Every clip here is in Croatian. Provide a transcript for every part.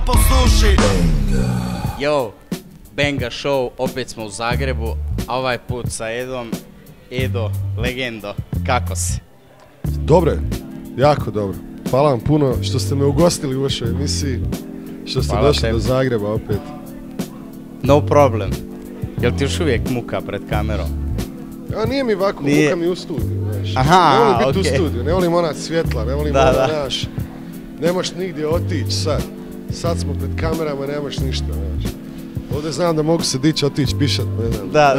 po suši. Yo, Benga Show, opet smo u Zagrebu, a ovaj put sa Edom. Edo, legendo, kako si? Dobro je, jako dobro. Hvala vam puno što ste me ugostili u vašoj emisiji, što ste došli do Zagreba opet. No problem. Jel ti još uvijek muka pred kamerom? A nije mi ovako, muka mi u studiju, znaš. Aha, ne volim biti okay. u studiju, ne volim ona svjetla, ne volim naš. Nemaš nigdje otići sad. Sad smo pred kamerama, nemaš ništa, znaš. Ovdje znam da mogu se dići, otići, pišat, ne znam. Da.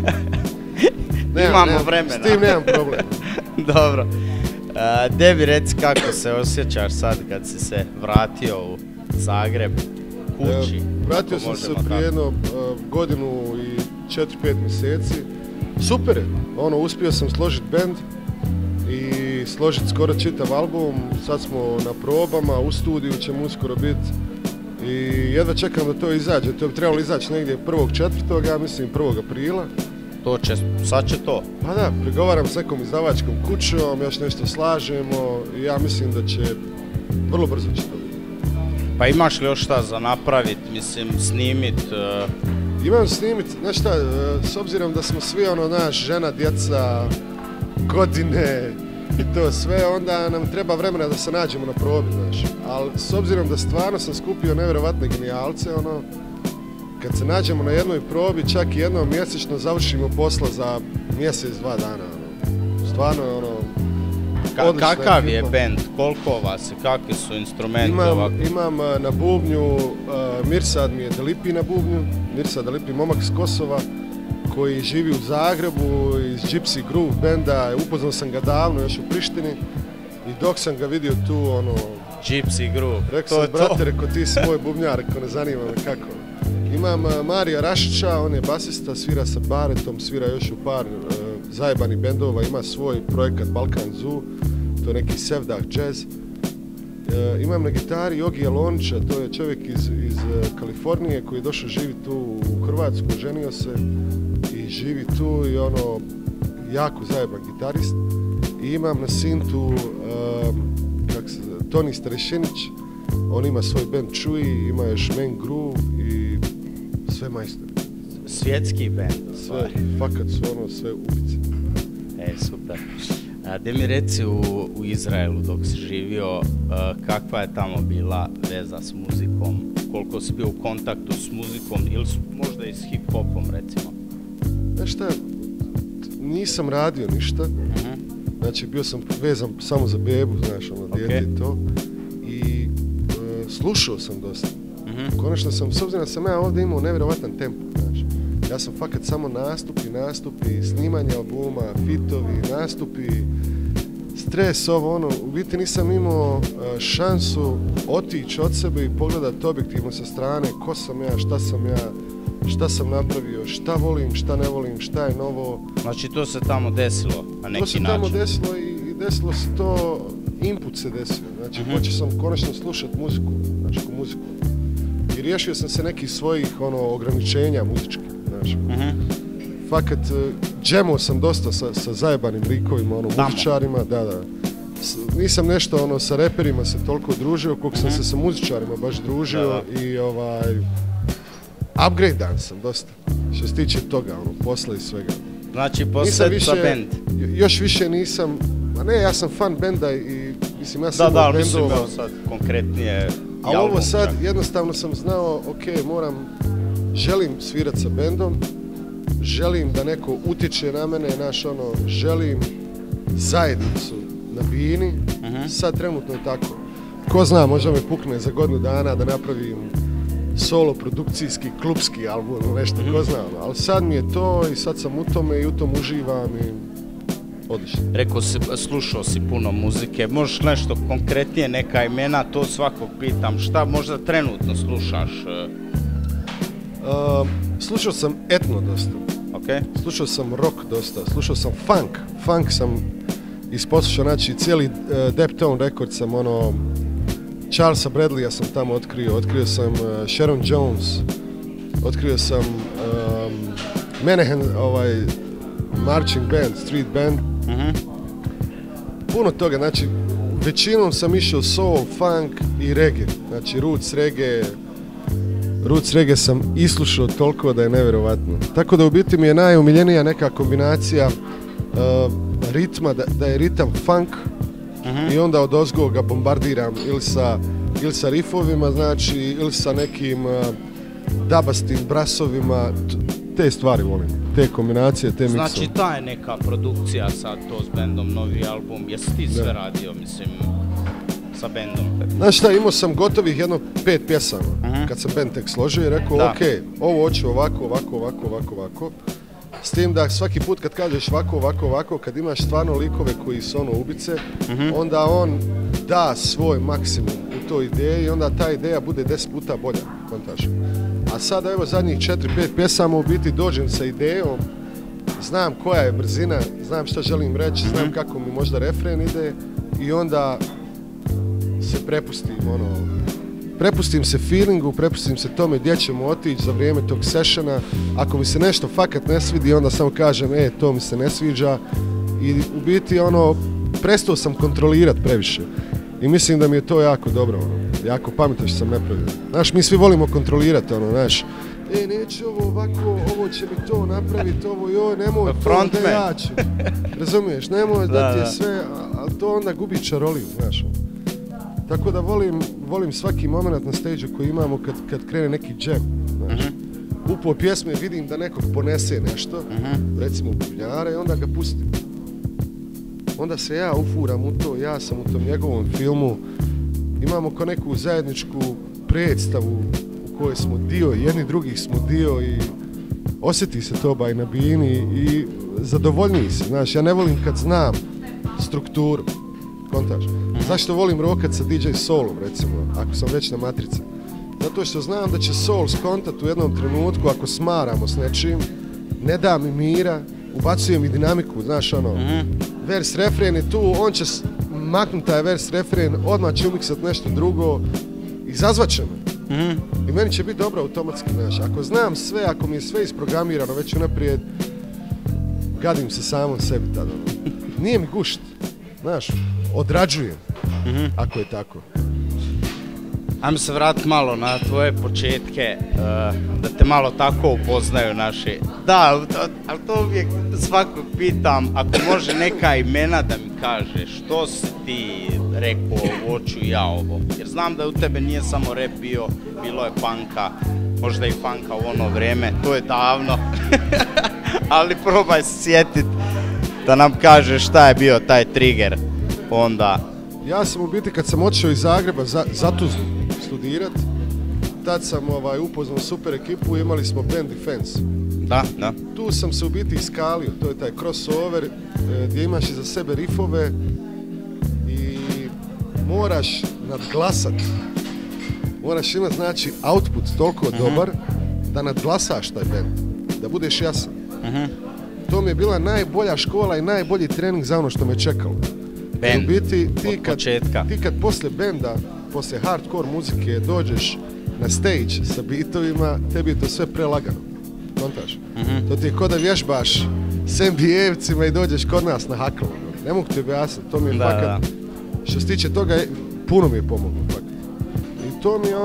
Imamo vremena. S tim nemam problem. Dobro. Debi, reci kako se osjećaš sad kad si se vratio u Zagreb, kući? Vratio sam se prije jedno godinu i 4-5 mjeseci. Super je. Uspio sam složiti band i složiti skoro čitav album. Sad smo na probama, u studiju ćemo uskoro biti. I jedva čekam da to izađe. To bi trebalo izaći negdje 1.4. ja mislim 1. aprila. Sad će to? Pa da, pregovaram s nekom izdavačkom kućom, još nešto slažemo i ja mislim da će, vrlo brzo će to biti. Pa imaš li još šta za napravit, mislim, snimit? Imam snimit, znaš šta, s obzirom da smo svi naš, žena, djeca, godine i to sve, onda nam treba vremena da se nađemo na probi, znaš. Ali s obzirom da stvarno sam skupio nevjerovatne genijalce, kad se nađemo na jednoj probi, čak i jednom mjesečno završimo posla za mjesec, 2 dana. Stvarno je odlična Kakav je ekipa. band? Koliko vas je? Kakvi su instrumenti? Imam na bubnju, Mirsad mi je Delipi na bubnju. Mirsad Delipi, momak s Kosova, koji živi u Zagrebu iz Gypsy Groove benda. Upoznao sam ga davno, još u Prištini. I dok sam ga vidio tu, Gypsy Groove. Rekao sam, brate, rekao ti si moj bubnjar, rekao ne zanima me kako. Imam Marija Rašića, on je basista, svira sa baretom, svira još u par zajebanih bendova, ima svoj projekat Balkan Zoo, to je neki sevdah jazz. Imam na gitari Jogi Alonića, to je čovjek iz Kalifornije koji je došao živjeti tu u Hrvatsku, ženio se i živi tu i jako zajeban gitarist. I imam na sintu Toni Starešinić, on ima svoj band Chewy, ima još Man Groove i sve majstori. Svjetski band. Sve, fakat su sve ubice. Super. De mi reci u Izraelu dok si živio, kakva je tamo bila veza s muzikom? Koliko si bio u kontaktu s muzikom ili možda i s hip-hopom recimo? Znaš šta, nisam radio ništa. Znači bio sam vezan samo za bebu, znaš, dijete i to. I slušao sam dosta. Konačno sam, s obzirom da sam ja ovdje imao nevjerovatan tempo, znaš. Ja sam fakat samo nastupi, snimanje albuma, fitovi, nastupi, stres, u biti nisam imao šansu otići od sebe i pogledati objektivno sa strane ko sam ja, šta sam napravio, šta volim, šta ne volim, šta je novo. Znači to se tamo desilo na neki način? To se tamo desilo i desilo se to, input se desio, znači počeo sam konačno slušati muziku, znači muziku. I riješio sam se nekih svojih ograničenja muzičkih, znaš. Fakat, džemao sam dosta sa zajebanim likovima, muzičarima, da. Nisam nešto sa reperima se toliko družio, koliko sam se sa muzičarima baš družio i upgrade-an sam dosta, što se tiče toga, posla i svega. Znači, posjet za band? Još više nisam, ja sam fan benda i mislim, ja sam imao bendova. Mislim, evo sad konkretnije. A ovo sad, jednostavno sam znao, želim svirat sa bendom, želim da neko utječe na mene, želim zajednicu na bini, sad trenutno je tako. Ko zna, možda me pukne za godinu dana da napravim solo produkcijski, klubski album, nešto, ko zna, ali sad mi je to i sad sam u tome i u tom uživam i odlično. Rekao si, slušao si puno muzike, možeš nešto konkretnije, neka imena, to svakog pitam, šta možda trenutno slušaš? Slušao sam etno dosta, slušao sam rock dosta, slušao sam funk sam isposlušao, znači cijeli Deptone Records sam Charlesa Bradleya sam tamo otkrio sam Sharon Jones, otkrio sam Menahan, marching band, street band, puno toga, znači većinom sam išao soul, funk i reggae. Znači roots reggae sam islušao toliko da je nevjerovatno. Tako da u biti mi je najumiljenija neka kombinacija ritma, da je ritam funk i onda odozgo ga bombardiram ili sa riffovima, znači, ili sa nekim dabastim brasovima, te stvari volim, te kombinacije, te miksove. Znači ta je neka produkcija sad to s bendom, novi album, jesi ti sve radio, mislim, sa bendom? Znaš šta, imao sam gotovih jedno 5 pjesama, kad sam bend tek složio i rekao, ok, ovo hoću ovako. S tim da svaki put kad kažeš ovako, kad imaš stvarno likove koji su ono ubice, onda on da svoj maksimum u toj ideji i onda ta ideja bude 10 puta bolja, kontaš. A sada evo zadnjih 4-5 pjesama u biti dođem sa idejom, znam koja je brzina, znam što želim reći, znam kako mi možda refren ide i onda se prepustim se feelingu, prepustim se tome gdje ćemo otići za vrijeme tog sessiona. Ako mi se nešto fakat ne svidi, onda samo kažem, to mi se ne sviđa i u biti prestao sam kontrolirati previše. I mislim da mi je to jako dobro, jako pametno što sam napravio. Znaš, mi svi volimo kontrolirati, znaš, neće ovo ovako, ovo će mi to napraviti, ovo joj, nemoj to da ja ću. Razumiješ, nemoj da ti je sve, ali to onda gubi čaroliju, znaš. Tako da volim svaki moment na stage koji imamo kad krene neki jam, znaš. Upo pjesme vidim da nekog ponese nešto, recimo bubnjara i onda ga pustim. Onda se ja ufuram u to, ja sam u tom njegovom filmu, imamo kao neku zajedničku predstavu u kojoj smo dio, jedni drugih smo dio i osjeti se to baj na bini i zadovoljniji se, znaš, ja ne volim kad znam strukturu, kontaž. Zašto volim rokat sa DJ Soulom, recimo, ako sam već na matrici? Zato što znam da će Soul skontat u jednom trenutku, ako smaramo s nečim, ne da mi mira, ubacuje mi dinamiku, znaš, vers refren je tu, on će maknuti taj vers refren, odmah će umiksat nešto drugo, izazvat će me. I meni će biti dobro automatski, znaš. Ako znam sve, ako mi je sve isprogramirano već unaprijed, gadim se samom sebi tada. Nije mi gušt, znaš, odrađujem, ako je tako. Ajmo se vratiti malo na tvoje početke, da te malo tako upoznaju naši. Da, ali to uvijek svakog pitam, ako može neka imena da mi kaže što si ti rekao, hoću ja ovo. Jer znam da u tebe nije samo rap bio, bilo je punka, možda i funka u ono vrijeme, to je davno. Ali probaj se sjetit da nam kaže šta je bio taj trigger onda. Ja sam u biti kad sam otišao iz Zagreba za Tuzlu studirat, tad sam upoznao super ekipu i imali smo Band Defense. Da. Tu sam se u biti iskalio, to je taj crossover gdje imaš iza sebe riffove i moraš nadglasat. Moraš imati, znači, output toliko dobar da nadglasaš taj band, da budeš jasan. To mi je bila najbolja škola i najbolji trening za ono što me čekalo. Band, u biti, ti kad poslije benda, poslije hardcore muzike dođeš na stage sa beatovima, tebi je to sve prelagano. Kontaš? To ti je ko da vježbaš s NBA-evcima i dođeš kod nas na hakl. Ne mogu ti objasniti, to mi je fakat, što se tiče toga, puno mi je pomoglo fakat. I to mi je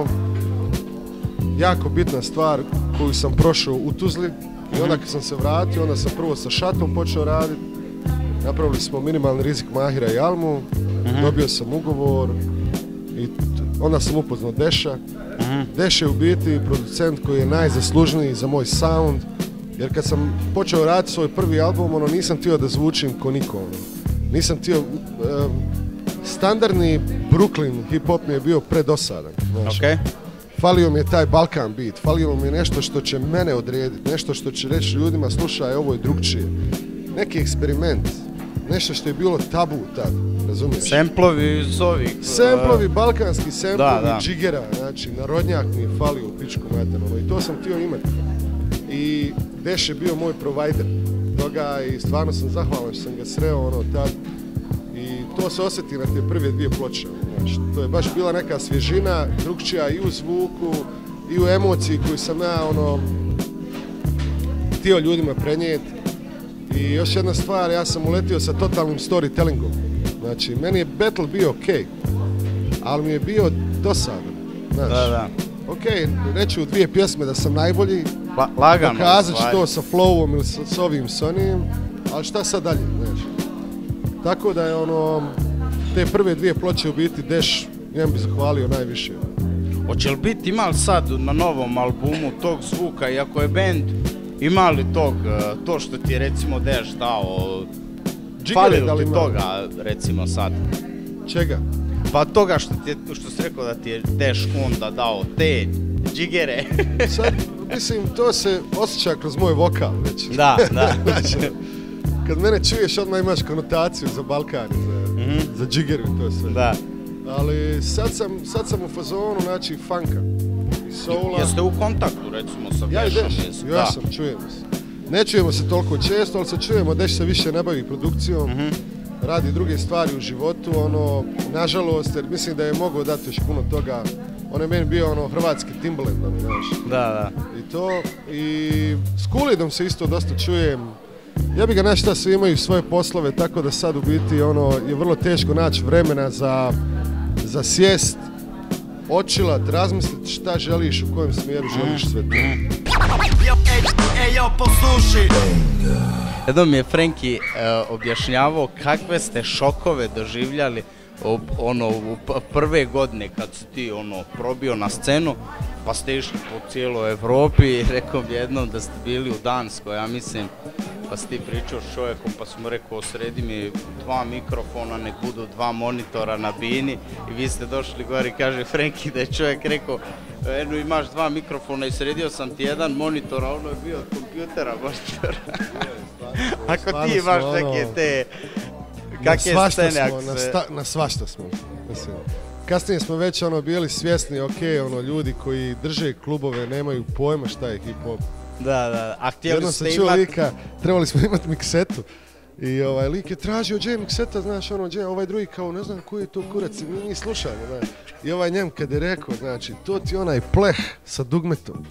jako bitna stvar koju sam prošao u Tuzli i onda kad sam se vratio, onda sam prvo sa Šatom počeo raditi. Napravili smo Minimalni rizik Mahira i Almu, dobio sam ugovor i onda sam upoznao Deša. Deš je u biti producent koji je najzaslužniji za moj sound, jer kad sam počeo raditi svoj prvi album, nisam htio da zvučim ko niko. Nisam htio, standardni Brooklyn hip-hop mi je bio predosadan. Falio mi je taj Balkan beat, falio mi je nešto što će mene odrediti, nešto što će reći ljudima, slušaj, ovo je drugčije. Neki eksperiment, nešto što je bilo tabu tad, razumiješ? Semplovi iz ovih... Semplovi, balkanski semplovi, džigera, znači narodnjak mi je falio u pičku materno i to sam htio imati. I Deš je bio moj provider toga i stvarno sam zahvalan što sam ga sreo tad. I to se osjeti na te prve dvije ploče, znači to je baš bila neka svježina, drugčija i u zvuku i u emociji koju sam ja htio ljudima prenijeti. I još jedna stvar, ja sam uletio sa totalnim storytellingom. Znači, meni je battle bio okej, ali mi je bio dosadan. Znači, da. Okej, reću u 2 pjesme da sam najbolji, Lagano. pokazat ću to sa flowom ili s ovim, s onim, ali šta sad dalje, znači. Tako da je te prve 2 ploče u biti Deš, njem bi zahvalio najviše. Hoće li biti, ima li sad na novom albumu tog zvuka, iako je band, ima li to što ti je recimo Deš dao, fali li ti toga recimo sad? Čega? Pa toga što si rekao da ti je Deš onda dao te džigere. Sad, mislim, to se osjeća kroz moj vokal već. Da. Znači, kad mene čuješ, odmah imaš konotaciju za Balkan, za džigeru i to sve. Da. Ali sad sam u fazonu, znači, funka i soula. Jeste u kontaktu, recimo, sa Dešom? Ja sam, čujemo se. Ne čujemo se toliko često, ali se čujemo, Deš se više ne bavi produkcijom, radi druge stvari u životu, nažalost, jer mislim da je mogao dati još puno toga. On je meni bio hrvatski Timbaland, znaš. Da. I to, i s Kulidom se isto dosta čujem. Ja bi ga znaš šta, svi imaju svoje poslove, tako da sad u biti je vrlo teško naći vremena za sjest, očilat, razmisliti šta želiš, u kojem smjeru želiš sve to. Jednom je Frenki objašnjavao kakve ste šokove doživljali u prve godine kad si ti probio na scenu, pa ste išli po cijeloj Evropi i rekao bi jednom da ste bili u Danskoj, ja mislim, pa si ti pričao s čovjekom, pa sam mu rekao sredi mi 2 mikrofona, nek budu 2 monitora na bini i vi ste došli gore i kaže Frenki da je čovjek rekao eno imaš 2 mikrofona i sredio sam ti 1 monitor, a ono je bio od kompjutera monitor. Ako ti imaš neke te kakve scene ako se... Na svašta smo, mislim. Kasnije smo već bili svjesni, ljudi koji drže klubove nemaju pojma šta je hip-hop. Da, a htjeli jednom ste imati... Jednom sam čuo lika, trebali smo imati miksetu. I lik je tražio Jay mikseta, znaš, ovaj drugi kao, ne znam koji je to kurac, mi nije slušali, znaš. I ovaj njem kad je rekao, znači, to ti onaj pleh sa dugmetom.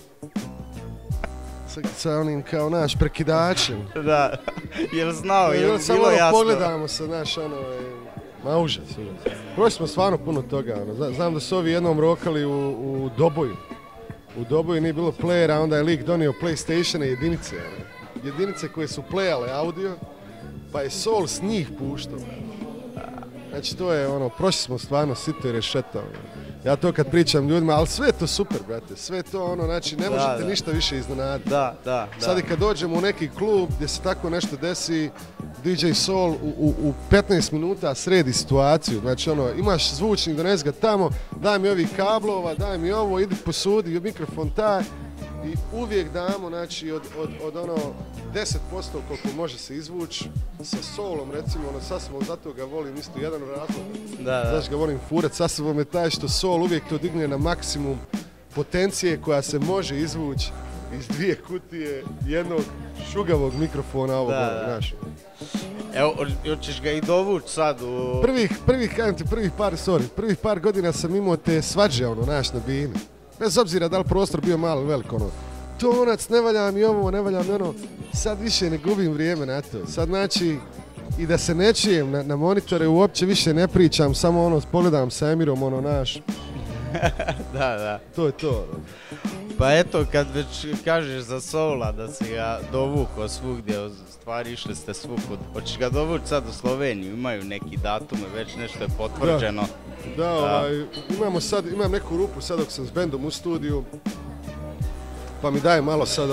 Sa onim kao naš prekidačem. Da, jel znao, jel bilo jasno? Samo pogledamo se, znaš, ma užas. Prošli smo stvarno puno toga, znam da su ovi jednom rokali u Doboju. U Doboju nije bilo playera, onda je lik donio PlayStation-e jedinice. Jedinice koje su playale audio, pa je Soul s njih puštao. Znači to je prošli smo stvarno sito i rešetao. Ja to kad pričam ljudima, ali sve je to super, brate, sve to znači ne možete ništa više iznenaditi. Da. Sad i kad dođemo u neki klub gdje se tako nešto desi, DJ Soul u 15 minuta sredi situaciju, znači imaš zvučnik, donesi ga tamo, daj mi ovih kablova, daj mi ovo, idi posudi mikrofon taj i uvijek damo, znači od 10% koliko može se izvući sa Soulom, recimo, sasvom zato ga volim isto jedan razlog, znaš ga volim furat, sasvom je taj što Soul uvijek to digne na maksimum potencije koja se može izvući iz 2 kutije jednog šugavog mikrofona ovog, znaš. Evo, hoćeš ga i dovući sad u... Prvih par godina sam imao te svađe, naš na bini. Bez obzira da li prostor bio malo velik, tonac, ne valja mi ovo, ne valja mi ono. Sad više ne gubim vrijeme na to. Sad znači, i da se ne čujem na monitore, uopće više ne pričam, samo pogledam sa Emirom, naš. Da. To je to. Pa eto, kad već kažeš za Soula da si ga dovukao svugdje, stvari išli ste svugdje, hoćeš ga dovući sad u Sloveniju, imaju neki datume, već nešto je potvrđeno. Da, imam neku rupu sad dok sam s bendom u studiju, pa mi daje malo sad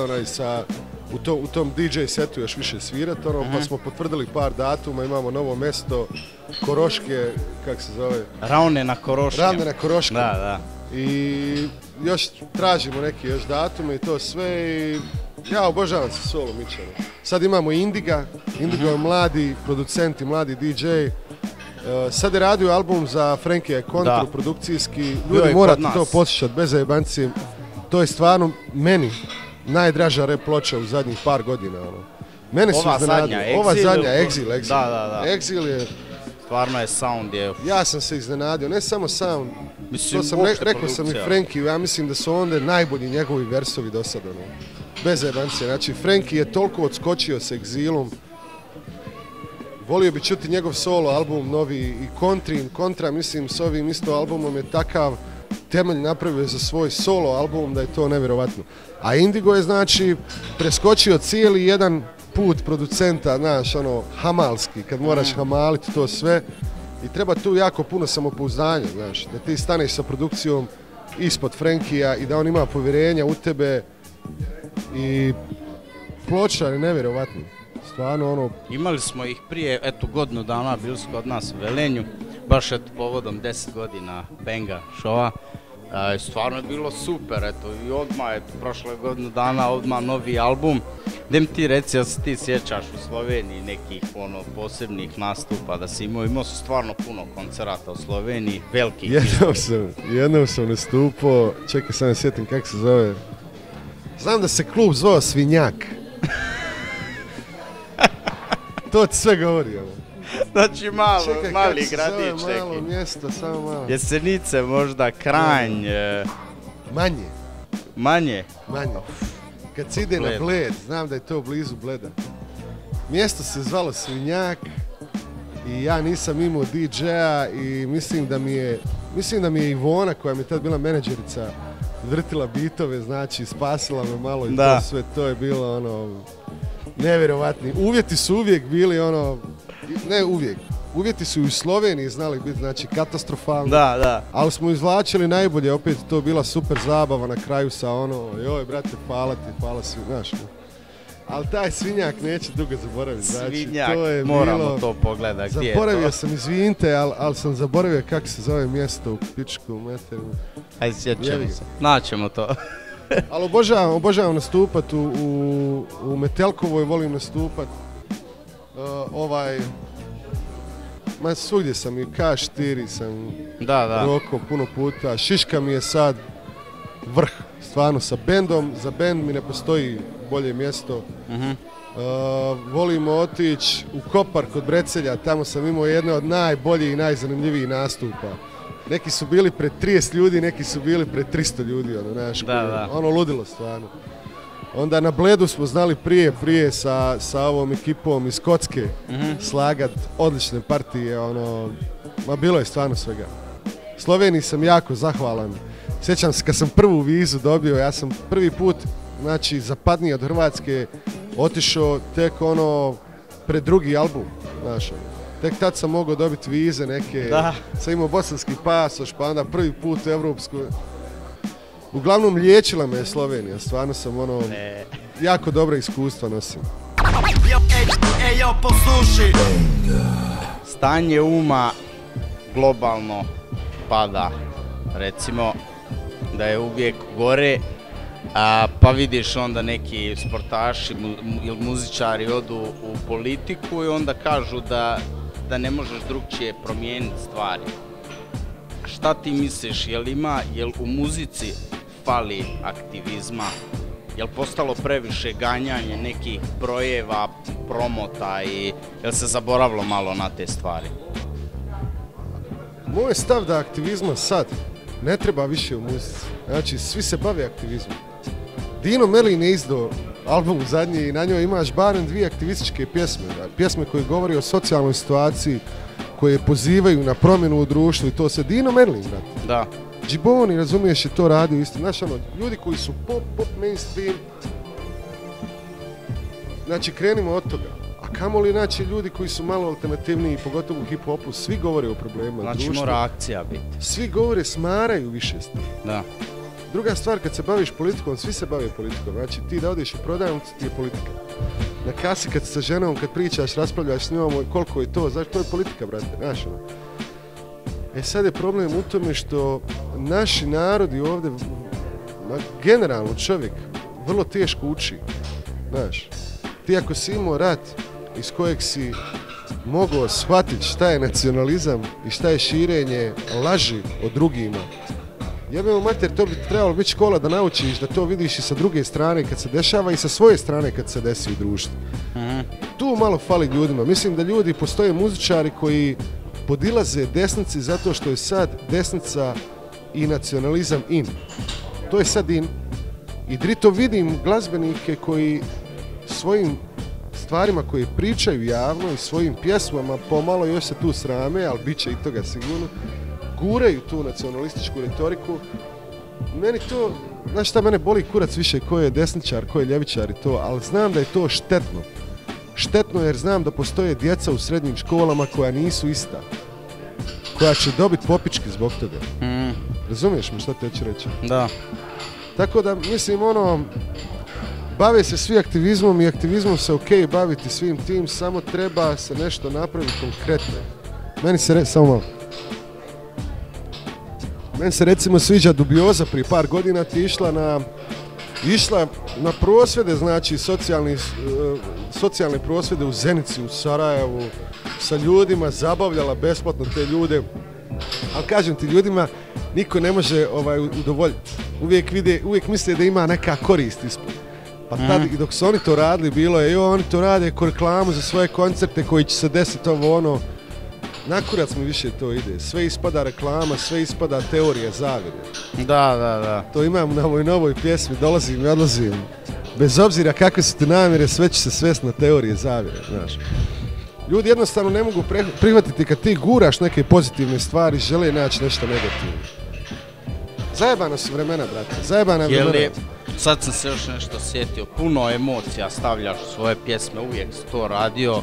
u tom DJ setu još više svirat, pa smo potvrdili par datuma, imamo novo mjesto, Koroške, kak se zove? Ravne na Koroške. Da. I još tražimo neki još datume i to sve i ja obožavam se Soulom Mičanom. Sad imamo Indiga je mladi producent i mladi DJ. Sad je radio album za Frenkija Kontru, produkcijski. Ljudi morate to poslušati, bez zajebanci. To je stvarno meni najdraža rap ploča u zadnjih par godina. Mene su iznenadio. Ova zadnja, Exil. Da. Exil je... Stvarno je sound je... Ja sam se iznenadio, ne samo sound. Mislim, to sam rekao sam i Frenki, ja mislim da su onda najbolji njegovi versovi do sada. Bez zajebancije. Znači, Frenki je toliko odskočio s Exilom. volio bi čuti njegov solo album novi i Kontra, mislim s ovim isto albumom je takav temelj napravio za svoj solo album da je to nevjerovatno. A Indigo je znači preskočio cijeli jedan put producenta, znaš, ono, hamalski, kad moraš hamaliti to sve i treba tu jako puno samopouzdanja, znaš, da ti staneš sa produkcijom ispod Frankija i da on ima povjerenja u tebe i ploča je nevjerovatno. Stvarno, ono... Imali smo ih prije, eto, godinu dana, bili su kod nas u Velenju, baš eto povodom 10 godina Benga showa. Stvarno je bilo super, eto, i odmah, eto, prošle godinu dana, odmah novi album. Gdje mi ti reci, da se ti sjećaš u Sloveniji nekih, ono, posebnih nastupa, da si imao su stvarno puno koncerata u Sloveniji, velikih. Jednom sam nastupao, čekaj, sam ne sjetim kako se zove. Znam da se klub zvao Svinjak. To ti sve govori, ono. Znači mali gradić neki. Malo mjesto, samo malo. Jesenice možda, Kranj. Manje. Kad si ide na Bled, znam da je to blizu Bleda. Mjesto se zvalo Svinjak i ja nisam imao DJ-a i mislim da mi je Ivona, koja mi je tad bila menadžerica, vrtila bitove, znači spasila me malo i to sve, to je bilo ono nevjerovatni. Uvjeti su uvijek bili ono, ne uvijek, uvjeti su u Sloveniji znali biti, znači katastrofalni. Da. Ali smo izvlačili najbolje, opet to bila super zabava na kraju sa ono, joj brate, hvala svi, znaš. Ali taj Svinjak neće dugo zaboraviti. Svinjak, to je moramo bilo, to pogledati. Zaboravio sam, izvinite, ali sam zaboravio kako se zove mjesto u pičku materinu. Ajde, sjećamo se. Naćemo to. Ali obožavam nastupati u Metelkovoj, volim nastupati. Svugdje sam i u K4 sam roko puno puta. Šiška mi je sad vrh, stvarno sa bendom. Za bend mi ne postoji bolje mjesto. Volimo otići u Kopar kod Brecelja, tamo sam imao jedno od najboljih i najzanimljivijih nastupa. Neki su bili pred 30 ljudi, neki su bili pred 300 ljudi, ono, znaš, ono ludilo stvarno. Onda na Bledu smo znali prije sa ovom ekipom iz Kocke slagat odlične partije, ono, bilo je stvarno svega. Sloveniji sam jako zahvalan. Sjećam se kad sam prvu vizu dobio, ja sam prvi put, znači, zapadniji od Hrvatske, otišao tek ono pred drugi album, znaš, tek tad sam mogao dobiti vize neke, sam imao bosanski pasoš, pa onda prvi put u Evropsku. Uglavnom liječila me Slovenija, stvarno sam ono, jako dobra iskustva nosim. Stanje uma globalno pada, recimo da je uvijek gore, pa vidiš onda neki sportaši ili muzičari odu u politiku i onda kažu da ne možeš drugčije promijeniti stvari. Šta ti misliš, jel u muzici fali aktivizma? Jel postalo previše ganjanje nekih brojeva, promota i jel se zaboravilo malo na te stvari? Moj stav da aktivizma sad ne treba više u muzici. Znači, svi se bave aktivizmom. Dino Merlin je izdao album zadnji i na njoj imaš barem 2 aktivističke pjesme. Pjesme koje govori o socijalnoj situaciji, koje pozivaju na promjenu u društvu i to se Dino Merlin, brate. Da. Džiboni, razumiješ, je to radio isto. Znaš, ono, ljudi koji su pop mainstream, znači, krenimo od toga. A kamoli, znači, ljudi koji su malo alternativniji, pogotovo u hip-hopu, svi govore o problemima društva. Znači, mora akcija biti. Svi govore, smaraju više s tim. Da. Druga stvar, kad se baviš politikom, svi se bave politikom. Znači, ti da odeš u prodavnicu, ti je politika. Na kasi kad sa ženom, kad pričaš, raspravljaš s njom, koliko je to, znači, to je politika, brate, znaš, ono. Sad je problem u tome što naši narodi ovdje, generalno čovjek, vrlo teško uči, znaš. Ti ako si imao rat iz kojeg si mogao shvatiti šta je nacionalizam i šta je širenje laži o drugima, jebemo mater, to bi trebalo biti škola da naučiš da to vidiš i sa druge strane kad se dešava i sa svoje strane kad se desi u društvu. Tu malo fali ljudima. Mislim da ljudi, postoje muzičari koji podilaze desnici zato što je sad desnica i nacionalizam in. To je sad in. I drito vidim glazbenike koji svojim stvarima koje pričaju javno i svojim pjesmama, pomalo još se tu srame, ali bit će i toga sigurno, guraju tu nacionalističku retoriku. Meni to, znaš šta, mene boli kurac više ko je desničar, ko je ljevičar i to, ali znam da je to štetno. Štetno jer znam da postoje djeca u srednjim školama koja nisu ista, koja će dobiti popički zbog toga. Razumiješ mi šta te ću reći? Da. Tako da, mislim, bave se svi aktivizmom i aktivizmom se okej baviti svim tim, samo treba se nešto napraviti konkretno. Meni se recimo sviđa Dubioza, prije par godina ti išla na prosvjede, znači socijalne prosvjede u Zenici, u Sarajevu, sa ljudima, zabavljala besplatno te ljude. Ali kažem ti, ljudima niko ne može udovoljiti. Uvijek misle da ima neka korist ispod. Pa tad, dok su oni to radili, bilo je, oni to rade ko reklamu za svoje koncerte koji će se desiti nakurac mi više to ide. Sve ispada reklama, sve ispada teorija zavjere. Da. To imam na ovoj novoj pjesmi, dolazim i odlazim. Bez obzira kakve su ti namjere, sve će se svesti na teorije zavjere, znaš. Ljudi jednostavno ne mogu prihvatiti kad ti guraš neke pozitivne stvari, žele naći nešto negativno. Zajebana su vremena, brate, zajebana vremena. Sad sam se još nešto sjetio, puno emocija stavljaš u svoje pjesme, uvijek si to radio.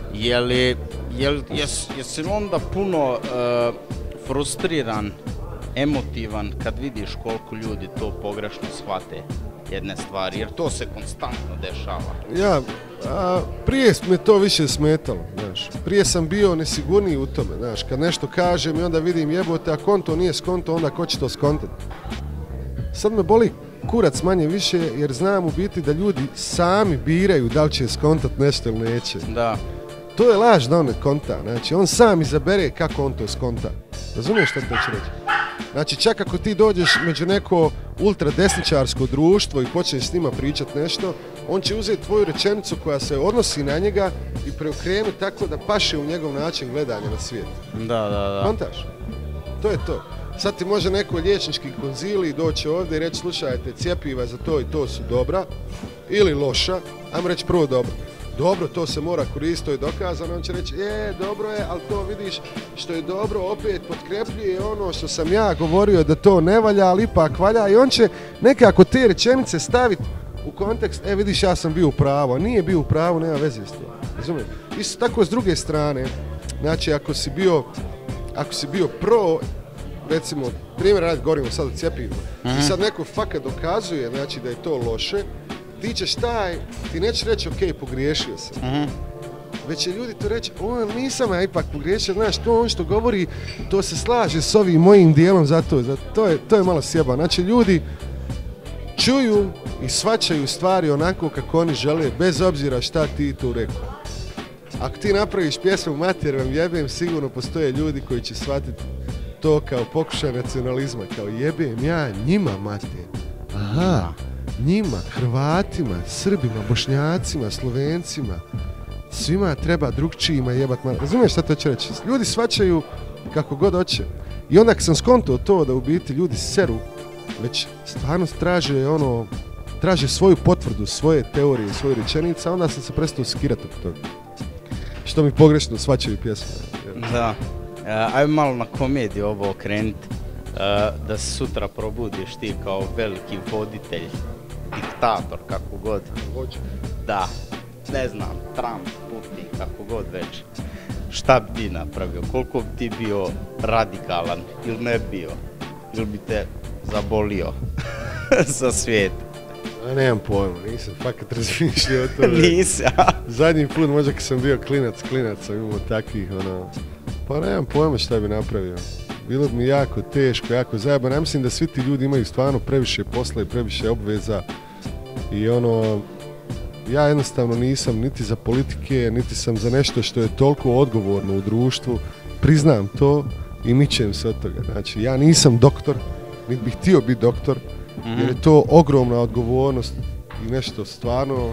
Jesi onda puno frustriran, emotivan kad vidiš koliko ljudi to pogrešno shvate jedne stvari, jer to se konstantno dešava? Prije me to više smetalo, znaš. Prije sam bio nesigurniji u tome, znaš. Kad nešto kažem i onda vidim jebote, a konto nije skonto, onda ko će to skontati? Sad me boli kurac manje više, jer znam u biti da ljudi sami biraju da li će skontat nešto ili neće. Da. To je laž da on ne konta, znači on sam izabere kako on to skonta. Razumiješ što to će reći? Znači čak ako ti dođeš među neko ultradesničarsko društvo i počneš s njima pričati nešto, on će uzeti tvoju rečenicu koja se odnosi na njega i preokrenuti tako da paše u njegov način gledanja na svijet. Da. Kontaš? To je to. Sad ti može neko liječnički konzilij doći ovdje i reći slušajte, cjepiva za to i to su dobra ili loša, ajmo reći prvo dobro. Dobro, to se mora koristiti, to je dokazano, on će reći, dobro je, ali to vidiš što je dobro, opet potkrepljuje ono što sam ja govorio da to ne valja, ali ipak valja i on će nekako te rečenice staviti u kontekst, vidiš ja sam bio u pravu, a nije bio u pravu, nema veze s to, razumijem? Isto tako s druge strane, znači ako si bio pro, recimo, primjer radi, govorimo sad o cjepivima, i sad neko fakat dokazuje, znači da je to loše, ti nećeš reći ok, pogriješio sam. Već će ljudi to reći, nisam ja ipak pogriješio, znaš, to on što govori, to se slaže s ovim mojim dijelom, to je malo sjeba. Znači ljudi čuju i shvaćaju stvari onako kako oni žele, bez obzira šta ti tu rekao. Ako ti napraviš pjesmu Mater vam jebem, sigurno postoje ljudi koji će shvatiti to kao pokušaj nacionalizma, kao jebem ja njima mater. Aha. Njima, Hrvatima, Srbima, Bošnjacima, Slovencima, svima treba drugčijima jebat malo. Razumiješ šta to će reći? Ljudi shvaćaju kako god hoće. I onda kad sam skontao to da u biti ljudi seru, već stvarno traže svoju potvrdu, svoje teorije, svoje rečenice, onda sam se prestao skirati oko toga. Što mi pogrešno shvaćaju pjesme. Da. Ajmo malo na komediju ovo okrenuti. Da se sutra probudiš ti kao veliki voditelj, diktator, kako god. Hoće. Da, ne znam, Trump, Putin, kako god već. Šta bi ti napravio? Koliko bi ti bio radikalan ili ne bio? Ili bi te zabolio za svijet? Nemam pojma, nisam fakat razmišljao o tome. Nisam. Zadnji put možda kad sam bio klinac sam imao takvih, pa nemam pojma šta bi napravio. Bilo bi mi jako teško, jako zajebano. Ja mislim da svi ti ljudi imaju stvarno previše posla i previše obveza i ja jednostavno nisam niti za politike, niti sam za nešto što je toliko odgovorno u društvu. Priznam to i mičem se od toga. Znači, ja nisam doktor, niti bih htio biti doktor, jer je to ogromna odgovornost i nešto stvarno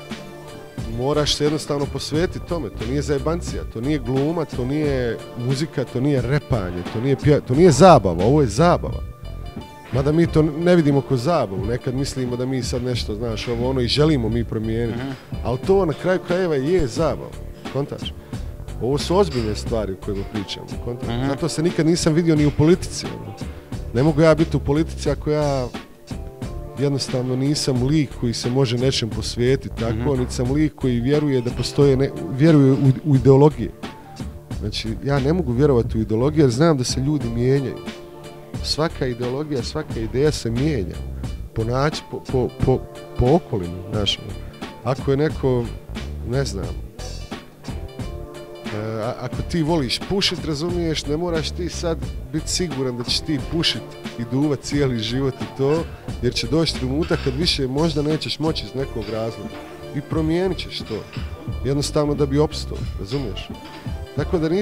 moraš se jednostavno posvetiti tome. To nije zajebancija, to nije gluma, to nije muzika, to nije repanje, to nije zabava, ovo je zabava. Mada mi to ne vidimo kao zabavu, nekad mislimo da mi sad nešto, znaš, ovo ono i želimo mi promijeniti, ali to na kraju krajeva je zabava, kontaš? Ovo su ozbiljne stvari o kojima pričamo, kontaš? Zato se nikad nisam vidio ni u politici, ono. Ne mogu ja biti u politici ako ja jednostavno nisam lik koji se može nečem posvetiti, tako, niti sam lik koji vjeruje da postoje, vjeruje u ideologije. Znači, ja ne mogu vjerovati u ideologiju jer znam da se ljudi mijenjaju. Svaka ideologija, svaka ideja se mijenja po okolinu, znaš. Ako je neko, ne znam, ako ti voliš pušit, razumiješ, ne moraš ti sad biti siguran da ćeš ti pušit i duvat cijeli život i to, jer će doći trenutak kad više možda nećeš moći iz nekog razloga i promijenit ćeš to, jednostavno da bi opstao, razumiješ? Tako da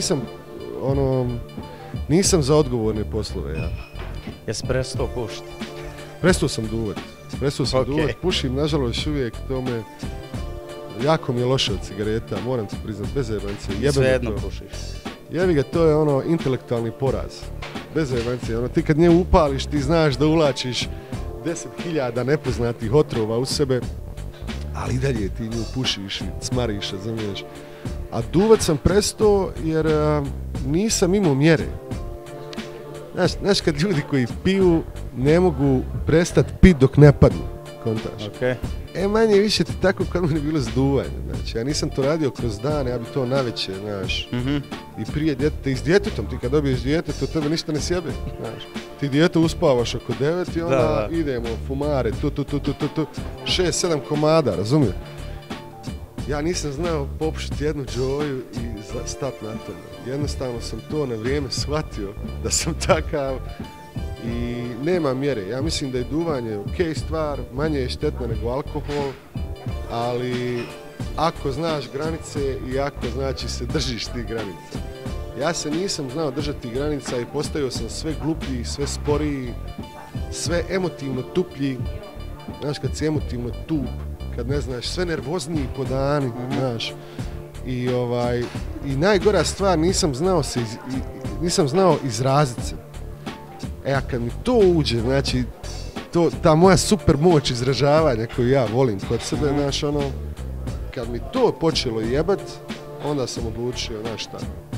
nisam za odgovorne poslove, ja. Jesi prestao pušiti? Prestao sam duvat, pušim, nažalost, uvijek tome. Jako mi je loše od cigareta, moram ti priznat, bez jebancije. Svejedno pušiš. Jebi ga, to je intelektualni poraz. Bez jebancije, ti kad nje upališ, ti znaš da uvlačiš 10.000 nepoznatih otrova u sebe, ali i dalje ti nju pušiš i cmariš, razumiješ. A duvat sam prestao jer nisam imao mjere. Znaš kad ljudi koji piju ne mogu prestati pit dok ne padnu, kontaš. Okay. Manje više ti tako kad mi je bilo zduvanje, znači, ja nisam to radio kroz dan, ja bi to navečer, znaš, i prije djeteta, i s djetetom, ti kad dobiješ djeteta, tebe ništa ne sjebe, znaš, ti djeto uspavaš oko 9 i onda idemo, fumare, 6-7 komada, razumije? Ja nisam znao popušiti jednu džoju i stati na tome, jednostavno sam to na vrijeme shvatio da sam takav. I nema mjere. Ja mislim da je duvanje ok stvar, manje je štetno nego alkohol, ali ako znaš granice i ako znači se držiš tih granica. Ja se nisam znao držati granica i postajao sam sve gluplji, sve sporiji, sve emotivno tuplji. Znaš, kad si emotivno tup, kad ne znaš, sve nervozniji po dani, znaš. I najgora stvar, nisam znao izraziti se. A kad mi to uđe, znači, ta moja super moć izražavanja koju ja volim kod sebe, znaš, kad mi to počelo jebat, onda sam odlučio, znaš šta,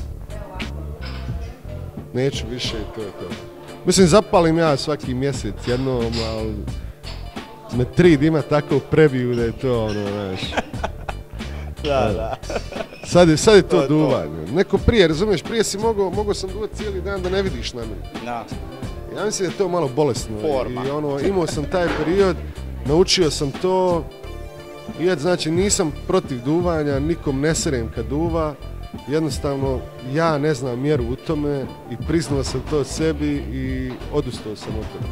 neću više i to je to. Mislim, zapalim ja svaki mjesec jednom, ali me 3 dima tako prebiju da je to, znaš. Da. Sad je to duvanje. Neko prije, razumiješ, prije si mogao sam duvat cijeli dan da ne vidiš na mene. Da. Ja mislim da je to malo bolesno. Forma. I imao sam taj period, naučio sam to, i znači nisam protiv duvanja, nikom ne serem kad duva, jednostavno ja ne znam mjeru u tome i priznao sam to sebi i odustao sam od toga.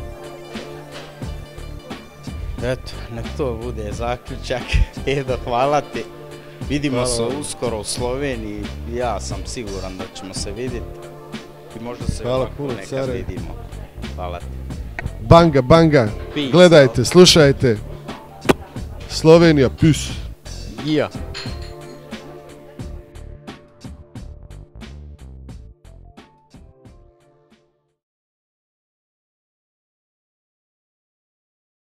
Eto, nek to bude zaključak. Edo, hvala ti. Vidimo se uskoro u Sloveniji, ja sam siguran da ćemo se vidjeti i možda se ovako nekad vidimo. Hvala ti. Banga, Peace. Gledajte, slušajte. Slovenija, peace. Yeah.